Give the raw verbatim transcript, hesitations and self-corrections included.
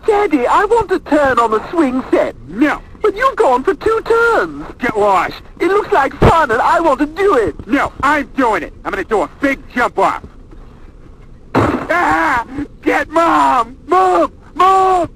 Daddy, I want to turn on the swing set. No. But you've gone for two turns. Get lost. It looks like fun, and I want to do it. No, I'm doing it. I'm gonna do a big jump off. Ah! Get Mom! Move! Move!